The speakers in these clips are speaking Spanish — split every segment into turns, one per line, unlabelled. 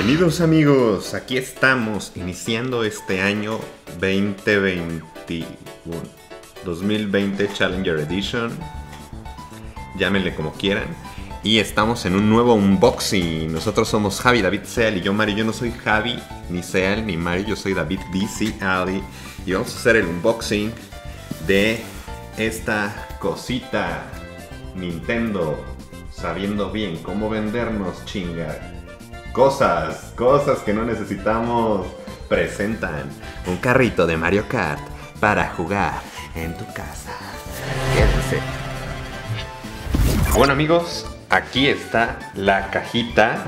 Bienvenidos amigos, aquí estamos iniciando este año 2020 Challenger Edition, llámenle como quieran, y estamos en un nuevo unboxing. Nosotros somos Javi, David, Seal y yo Mario. Yo no soy Javi, ni Seal, ni Mario, yo soy David DC Ali, y vamos a hacer el unboxing de esta cosita Nintendo, sabiendo bien cómo vendernos, chinga. Cosas que no necesitamos. Presentan un carrito de Mario Kart para jugar en tu casa. Quédense. Bueno amigos, aquí está la cajita.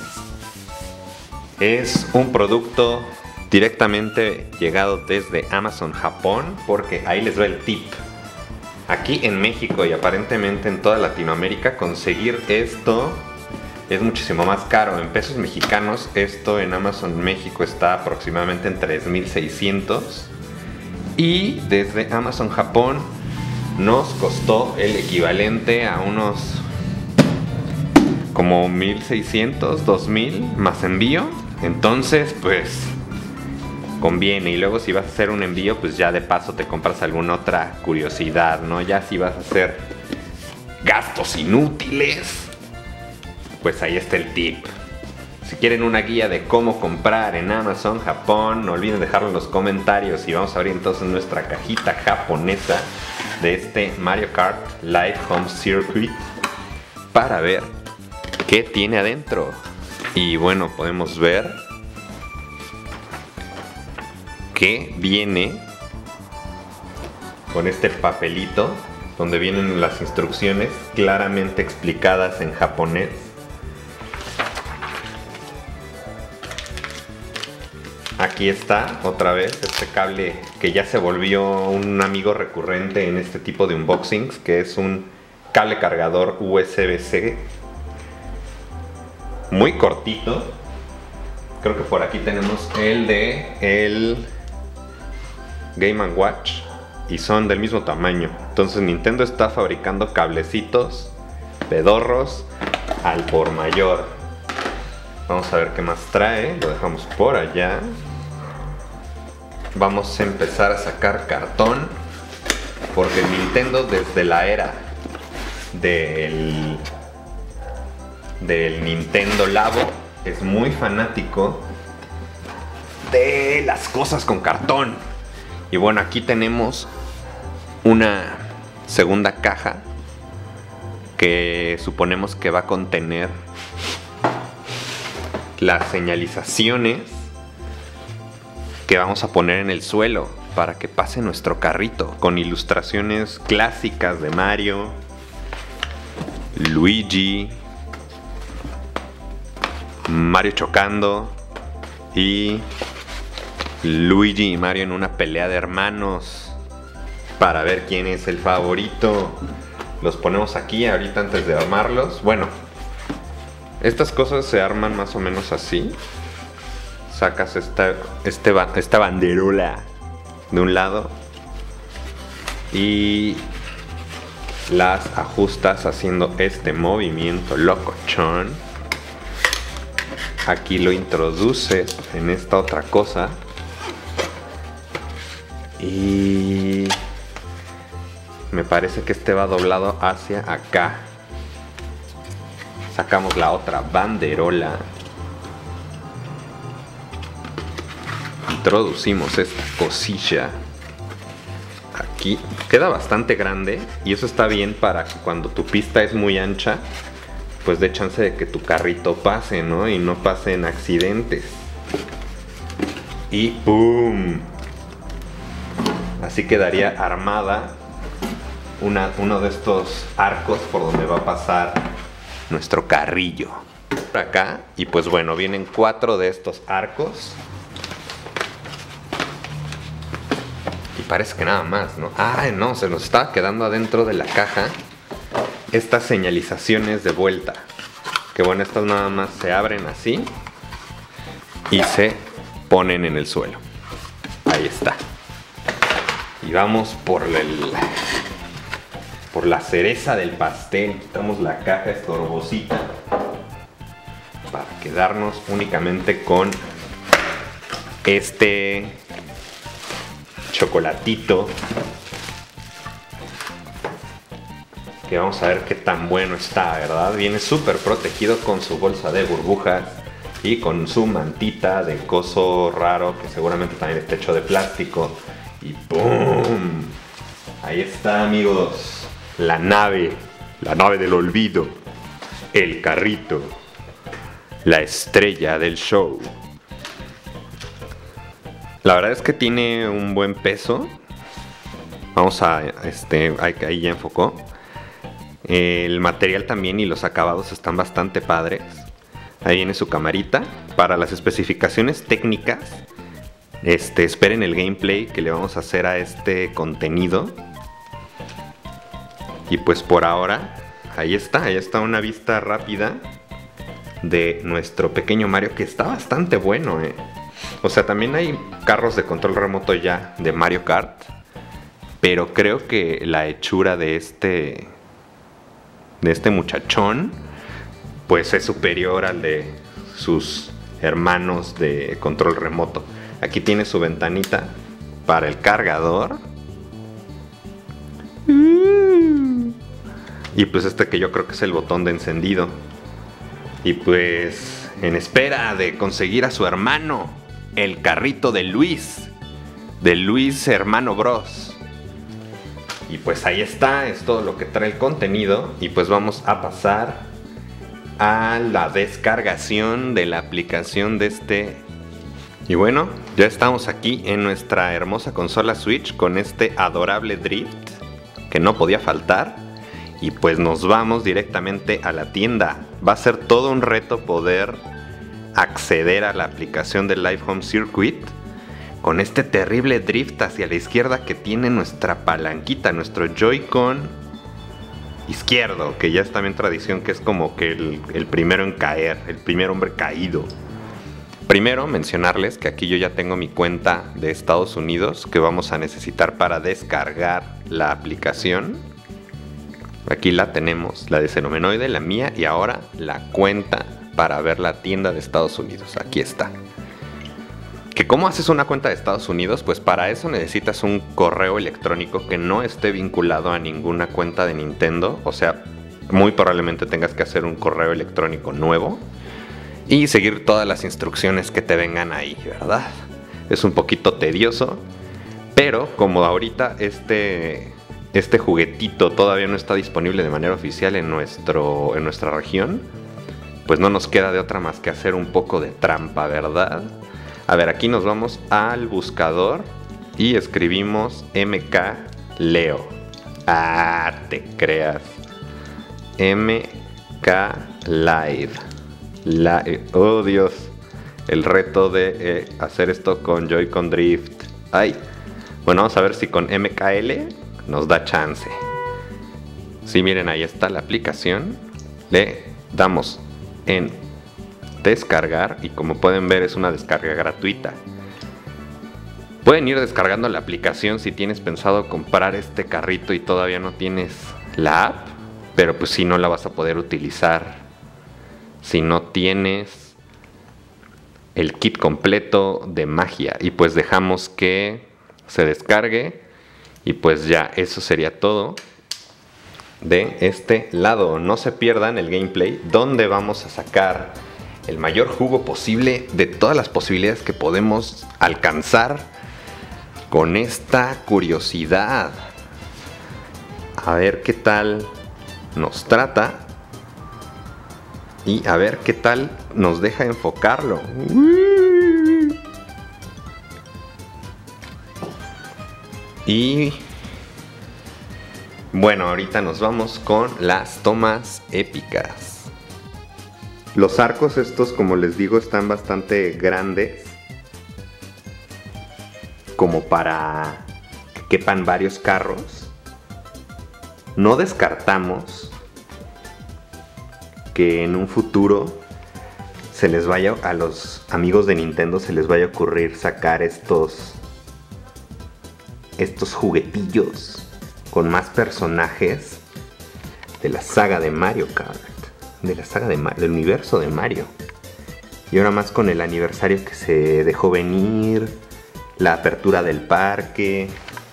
Es un producto directamente llegado desde Amazon Japón, porque ahí les va el tip. Aquí en México y aparentemente en toda Latinoamérica conseguir esto es muchísimo más caro. En pesos mexicanos esto en Amazon México está aproximadamente en 3,600, y desde Amazon Japón nos costó el equivalente a unos como 1,600, 2,000 más envío. Entonces pues conviene. Y luego si vas a hacer un envío, pues ya de paso te compras alguna otra curiosidad, ¿no? Ya si vas a hacer gastos inútiles, pues ahí está el tip. Si quieren una guía de cómo comprar en Amazon Japón, no olviden dejarlo en los comentarios. Y vamos a abrir entonces nuestra cajita japonesa de este Mario Kart Live Home Circuit para ver qué tiene adentro. Y bueno, podemos ver que viene con este papelito donde vienen las instrucciones claramente explicadas en japonés. Aquí está otra vez este cable que ya se volvió un amigo recurrente en este tipo de unboxings, que es un cable cargador USB-C muy cortito. Creo que por aquí tenemos el de el Game & Watch y son del mismo tamaño. Entonces Nintendo está fabricando cablecitos pedorros al por mayor. Vamos a ver qué más trae. Lo dejamos por allá. Vamos a empezar a sacar cartón, porque Nintendo desde la era del Nintendo Labo es muy fanático de las cosas con cartón. Y bueno, aquí tenemos una segunda caja que suponemos que va a contener las señalizaciones que vamos a poner en el suelo para que pase nuestro carrito, con ilustraciones clásicas de Mario, Luigi, Mario chocando y Luigi y Mario en una pelea de hermanos para ver quién es el favorito. Los ponemos aquí ahorita antes de armarlos. Bueno, estas cosas se arman más o menos así. Sacas esta banderola de un lado y las ajustas haciendo este movimiento locochón. Aquí lo introduces en esta otra cosa y me parece que este va doblado hacia acá. Sacamos la otra banderola, introducimos esta cosilla aquí. Queda bastante grande y eso está bien para que cuando tu pista es muy ancha, pues dé chance de que tu carrito pase, ¿no? Y no pasen accidentes. Y ¡pum! Así quedaría armada uno de estos arcos por donde va a pasar nuestro carrillo. Por acá, y pues bueno, vienen 4 de estos arcos. Y parece que nada más, ¿no? ¡Ay, no! Se nos estaba quedando adentro de la caja estas señalizaciones de vuelta. Que bueno, estas nada más se abren así y se ponen en el suelo. Ahí está. Y vamos por la cereza del pastel. Quitamos la caja estorbosita para quedarnos únicamente con este chocolatito, que vamos a ver qué tan bueno está, ¿verdad? Viene súper protegido con su bolsa de burbujas y con su mantita de coso raro que seguramente también está hecho de plástico. Y ¡pum! Ahí está, amigos, la nave del olvido, el carrito, la estrella del show. La verdad es que tiene un buen peso. Vamos a, ahí ya enfocó. El material también y los acabados están bastante padres. Ahí viene su camarita. Para las especificaciones técnicas, esperen el gameplay que le vamos a hacer a este contenido. Y pues por ahora, ahí está una vista rápida de nuestro pequeño Mario, que está bastante bueno, O sea, también hay carros de control remoto ya de Mario Kart, pero creo que la hechura de este muchachón pues es superior al de sus hermanos de control remoto. Aquí tiene su ventanita para el cargador. Y pues que yo creo que es el botón de encendido. Y pues en espera de conseguir a su hermano, el carrito de Luis Hermano Bros. Y pues ahí está, es todo lo que trae el contenido. Y pues vamos a pasar a la descargación de la aplicación de este. Y bueno, ya estamos aquí en nuestra hermosa consola Switch con este adorable drift que no podía faltar. Y pues nos vamos directamente a la tienda. Va a ser todo un reto poder acceder a la aplicación del Live Home Circuit con este terrible drift hacia la izquierda que tiene nuestra palanquita, nuestro Joy-Con izquierdo, que ya es también tradición que es como que el primero en caer, el primer hombre caído. Primero mencionarles que aquí yo ya tengo mi cuenta de Estados Unidos que vamos a necesitar para descargar la aplicación. Aquí la tenemos, la de Xenomenoide, la mía, y ahora la cuenta para ver la tienda de Estados Unidos. Aquí está. ¿Que cómo haces una cuenta de Estados Unidos? Pues para eso necesitas un correo electrónico que no esté vinculado a ninguna cuenta de Nintendo. O sea, muy probablemente tengas que hacer un correo electrónico nuevo y seguir todas las instrucciones que te vengan ahí, ¿verdad? Es un poquito tedioso, pero como ahorita este juguetito todavía no está disponible de manera oficial en nuestra región, pues no nos queda de otra más que hacer un poco de trampa, ¿verdad? A ver, aquí nos vamos al buscador y escribimos MKLeo. Ah, te creas. MK Live. Oh, Dios. El reto de hacer esto con Joy-Con Drift. Ay. Bueno, vamos a ver si con MKL nos da chance. Sí, miren, ahí está la aplicación. Le damos en descargar y como pueden ver es una descarga gratuita. Pueden ir descargando la aplicación si tienes pensado comprar este carrito y todavía no tienes la app, pero pues si no la vas a poder utilizar si no tienes el kit completo de magia. Y pues dejamos que se descargue y pues ya eso sería todo de este lado. No se pierdan el gameplay donde vamos a sacar el mayor jugo posible de todas las posibilidades que podemos alcanzar con esta curiosidad. A ver qué tal nos trata y a ver qué tal nos deja enfocarlo. Y bueno, ahorita nos vamos con las tomas épicas. Los arcos estos, como les digo, están bastante grandes, como para que quepan varios carros. No descartamos que en un futuro se les vaya, a los amigos de Nintendo se les vaya a ocurrir sacar estos juguetillos con más personajes de la saga de Mario Kart. De la saga del universo de Mario. Y ahora más con el aniversario que se dejó venir, la apertura del parque.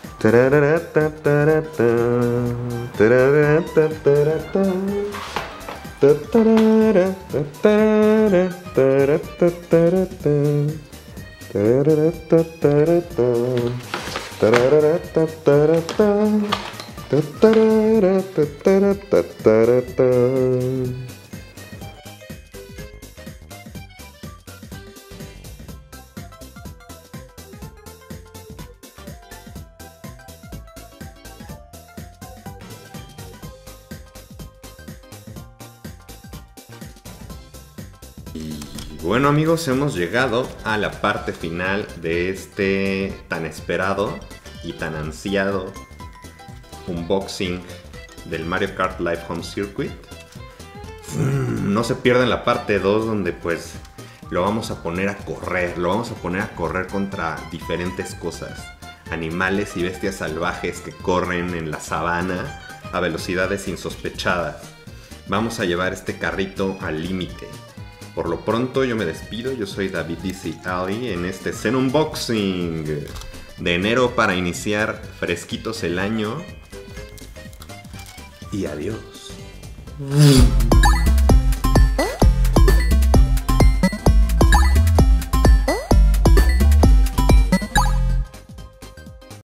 Y bueno amigos, hemos llegado a la parte final de este tan esperado y tan ansiado unboxing del Mario Kart Live Home Circuit. No se pierdan la parte 2 donde pues lo vamos a poner a correr, contra diferentes cosas, animales y bestias salvajes que corren en la sabana a velocidades insospechadas. Vamos a llevar este carrito al límite. Por lo pronto yo me despido, yo soy David DC Ali en este Zen Unboxing de enero para iniciar fresquitos el año. Y adiós.